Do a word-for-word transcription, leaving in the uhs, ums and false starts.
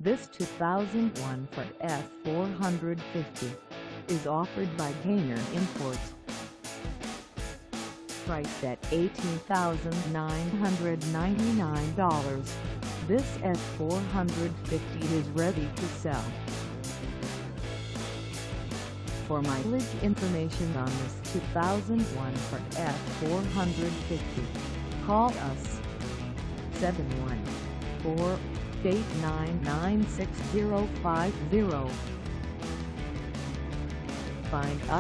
This two thousand one Ford F four fifty is offered by Gaynor Imports. Priced at eighteen thousand nine hundred ninety-nine dollars, this F four fifty is ready to sell. For mileage information on this two thousand one Ford F four fifty, call us seven one four, eight nine nine, six zero five zero. Find us